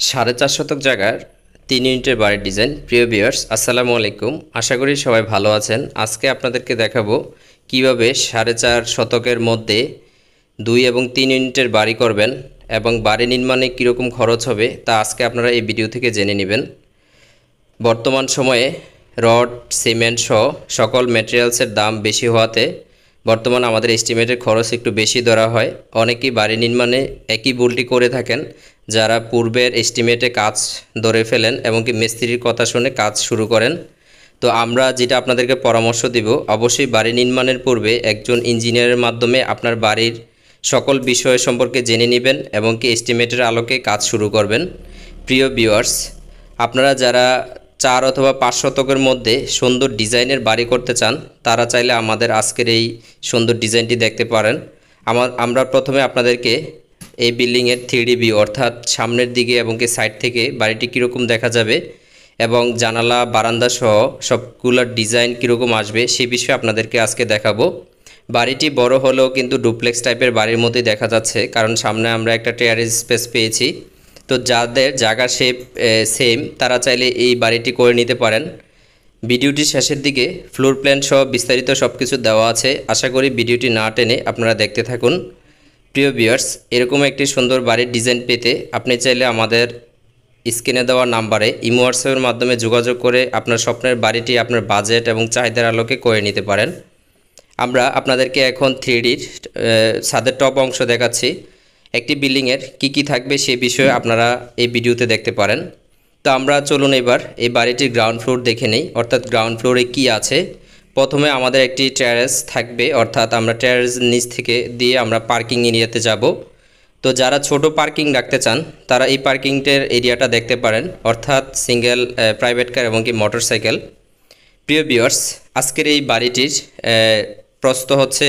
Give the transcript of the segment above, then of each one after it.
4.5 শতক জায়গার 3 ইউনিটের বাড়ির ডিজাইন। প্রিয় ভিউয়ার্স, আসসালামু আলাইকুম। আশা করি সবাই ভালো আছেন। আজকে আপনাদেরকে দেখাবো কিভাবে 4.5 শতকের মধ্যে 2 এবং 3 ইউনিটের বাড়ি করবেন এবং বাড়ি নির্মাণে কীরকম খরচ হবে তা আজকে আপনারা এই ভিডিও থেকে জেনে নেবেন। বর্তমান সময়ে রড, সিমেন্ট সহ সকল ম্যাটেরিয়ালসের দাম বেশি হওয়াতে বর্তমান আমাদের এস্টিমেটের খরচ একটু বেশি ধরা হয়। অনেকেই বাড়ি নির্মাণে একই ভুলটি করে থাকেন, যারা পূর্বের এস্টিমেটে কাজ ধরে ফেলেন এবং কি মিস্ত্রির কথা শুনে কাজ শুরু করেন। তো আমরা যেটা আপনাদেরকে পরামর্শ দিব, অবশ্যই বাড়ি নির্মাণের পূর্বে একজন ইঞ্জিনিয়ারের মাধ্যমে আপনার বাড়ির সকল বিষয় সম্পর্কে জেনে নেবেন এবং কি এস্টিমেটের আলোকে কাজ শুরু করবেন। প্রিয় ভিউয়ার্স, আপনারা যারা 4 অথবা 5 শতকের মধ্যে সুন্দর ডিজাইনের বাড়ি করতে চান, তারা চাইলে আমাদের আজকের এই সুন্দর ডিজাইনটি দেখতে পারেন। আমরা প্রথমে আপনাদেরকে এই বিল্ডিংয়ের 3D ভিউ অর্থাৎ সামনের দিকে এবং কি সাইড থেকে বাড়িটি কীরকম দেখা যাবে এবং জানালা বারান্দা সহ সবগুলোর ডিজাইন কীরকম আসবে সেই বিষয়ে আপনাদেরকে আজকে দেখাবো। বাড়িটি বড় হলেও কিন্তু ডুপ্লেক্স টাইপের বাড়ির মতোই দেখা যাচ্ছে, কারণ সামনে আমরা একটা টেরাস স্পেস পেয়েছি। তো যাদের জায়গা শেপ সেম, তারা চাইলে এই বাড়িটি করে নিতে পারেন। ভিডিওটির শেষের দিকে ফ্লোর প্ল্যান সহ বিস্তারিত সব কিছু দেওয়া আছে। আশা করি ভিডিওটি না টেনে আপনারা দেখতে থাকুন। প্রিয় ভিউয়ার্স, এরকম একটি সুন্দর বাড়ির ডিজাইন পেতে আপনি চাইলে আমাদের স্ক্রিনে দেওয়া নাম্বারে ইমো হোয়াটসঅ্যাপের মাধ্যমে যোগাযোগ করে আপনার স্বপ্নের বাড়িটি আপনার বাজেট এবং চাহিদার আলোকে করে নিতে পারেন। আমরা আপনাদেরকে এখন 3Dর ছাদের টপ অংশ দেখাচ্ছি। একটি বিল্ডিংয়ের কি থাকবে সে বিষয়ে আপনারা এই ভিডিওতে দেখতে পারেন। তো আমরা চলুন এবার এই বাড়িটির গ্রাউন্ড ফ্লোর দেখে নেই, অর্থাৎ গ্রাউন্ড ফ্লোরে কি আছে। প্রথমে আমাদের একটি টেরেস থাকবে, অর্থাৎ আমরা টেরেস নিচ থেকে দিয়ে আমরা পার্কিং এরিয়াতে যাব। তো যারা ছোট পার্কিং রাখতে চান, তারা এই পার্কিংটার এরিয়াটা দেখতে পারেন, অর্থাৎ সিঙ্গেল, প্রাইভেট কার এবং কি মোটরসাইকেল। প্রিয় ভিউয়ার্স, আজকের এই বাড়িটির প্রস্থ হচ্ছে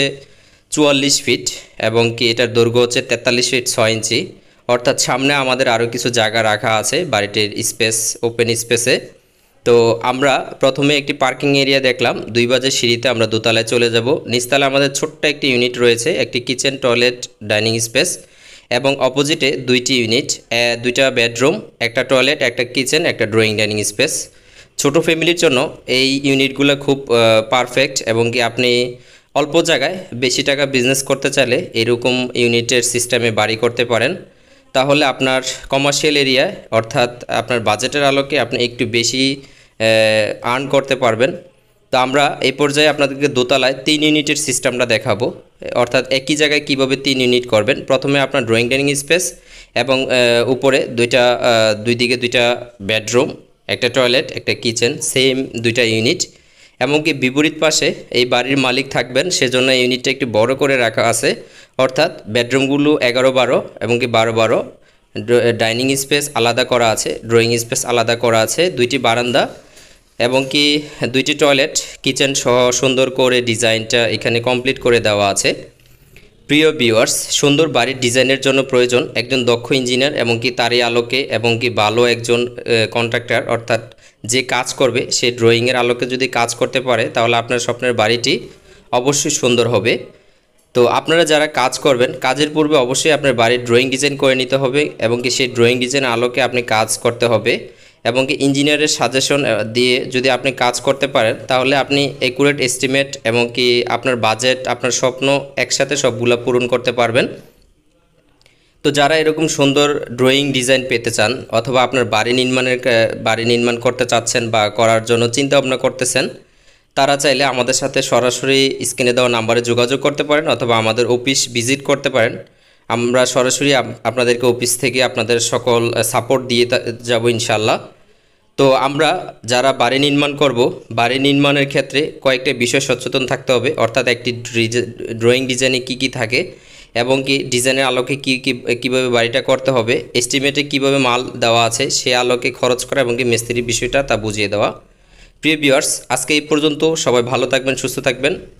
44 ফিট এবং কি এটার দৈর্ঘ্য হচ্ছে 43 ফিট 6 ইঞ্চি। অর্থাৎ সামনে আমাদের আরও কিছু জায়গা রাখা আছে বাড়িটির স্পেস, ওপেন স্পেসে। তো আমরা প্রথমে একটি পার্কিং এরিয়া দেখলাম, 2 বাজে সিঁড়িতে আমরা দোতলায় চলে যাব। নিচতলায় আমাদের ছোট্ট একটি ইউনিট রয়েছে, একটি কিচেন, টয়লেট, ডাইনিং স্পেস এবং অপোজিটে 2টি ইউনিট, 2টা বেডরুম, একটা টয়লেট, একটা কিচেন, একটা ড্রয়িং ডাইনিং স্পেস। ছোট ফ্যামিলির জন্য এই ইউনিটগুলো খুব পারফেক্ট এবং কি আপনি অল্প জায়গায় বেশি টাকা বিজনেস করতে চাইলে এরকম ইউনিটের সিস্টেমে বাড়ি করতে পারেন। তাহলে আপনার কমার্শিয়াল এরিয়ায় অর্থাৎ আপনার বাজেটের আলোকে আপনি একটু বেশি আর্ন করতে পারবেন। তো আমরা এই পর্যায়ে আপনাদেরকে দোতলায় 3 ইউনিটের সিস্টেমটা দেখাবো, অর্থাৎ একই জায়গায় কিভাবে 3 ইউনিট করবেন। প্রথমে আপনার ড্রয়িং ডাইনিং স্পেস এবং উপরে দুই দিকে 2টা বেডরুম, একটা টয়লেট, একটা কিচেন, সেম 2টা ইউনিট। এমনকি বিপরীত পাশে এই বাড়ির মালিক থাকবেন, সেজন্য ইউনিটটা একটু বড় করে রাখা আছে, অর্থাৎ বেডরুমগুলো 11-12 এবং কি 12-12। ডাইনিং স্পেস আলাদা করা আছে, ড্রয়িং স্পেস আলাদা করা আছে, 2টি বারান্দা এবং কি 2টি টয়লেট, কিচেন সহ সুন্দর করে ডিজাইনটা এখানে কমপ্লিট করে দেওয়া আছে। প্রিয় ভিউয়ার্স, সুন্দর বাড়ির ডিজাইনের জন্য প্রয়োজন একজন দক্ষ ইঞ্জিনিয়ার এবং কি তারই আলোকে এবং কি ভালো একজন কন্ট্রাক্টর, অর্থাৎ যে কাজ করবে সে ড্রয়িংয়ের আলোকে যদি কাজ করতে পারে তাহলে আপনার স্বপ্নের বাড়িটি অবশ্যই সুন্দর হবে। তো আপনারা যারা কাজ করবেন, কাজের পূর্বে অবশ্যই আপনার বাড়ির ড্রয়িং ডিজাইন করে নিতে হবে এবং কি সেই ড্রয়িং ডিজাইনের আলোকে আপনি কাজ করতে হবে এবং কি ইঞ্জিনিয়ারের সাজেশন দিয়ে যদি আপনি কাজ করতে পারেন তাহলে আপনি অ্যাকুরেট এস্টিমেট এবং কি আপনার বাজেট, আপনার স্বপ্ন একসাথে সবগুলো পূরণ করতে পারবেন। তো যারা এরকম সুন্দর ড্রয়িং ডিজাইন পেতে চান অথবা আপনার বাড়ি নির্মাণ করতে চাচ্ছেন বা করার জন্য চিন্তা ভাবনা করতেছেন, তারা চাইলে আমাদের সাথে সরাসরি স্ক্রিনে দেওয়া নাম্বারে যোগাযোগ করতে পারেন অথবা আমাদের অফিস ভিজিট করতে পারেন। আমরা সরাসরি আপনাদেরকে অফিস থেকে আপনাদের সকল সাপোর্ট দিয়ে যাব ইনশাল্লাহ। তো আমরা যারা বাড়ি নির্মাণ করব, বাড়ি নির্মাণের ক্ষেত্রে কয়েকটা বিষয় সচেতন থাকতে হবে, অর্থাৎ একটি ড্রয়িং ডিজাইনে কি থাকে এবং কি ডিজাইনের আলোকে কীভাবে বাড়িটা করতে হবে, এস্টিমেটে কিভাবে মাল দেওয়া আছে সে আলোকে খরচ করা এবং কি মিস্ত্রির বিষয়টা তা বুঝিয়ে দেওয়া। প্রিয় ভিউয়ার্স, আজকে এই পর্যন্ত। সবাই ভালো থাকবেন, সুস্থ থাকবেন।